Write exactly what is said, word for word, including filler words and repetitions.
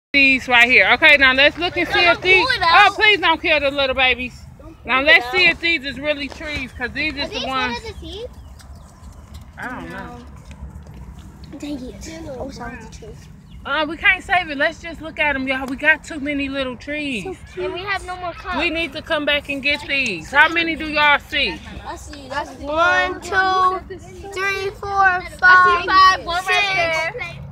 These right here. Okay, now let's look and see if these. Oh, please don't kill the little babies. Now let's see if these is really trees, because these is the ones. I don't know. Dang it. I wish I was the trees. Uh, we can't save it. Let's just look at them, y'all. We got too many little trees. So and we have no more cups. We need to come back and get these. How many do y'all see? I see. That's one, two, three, four, five, five, six.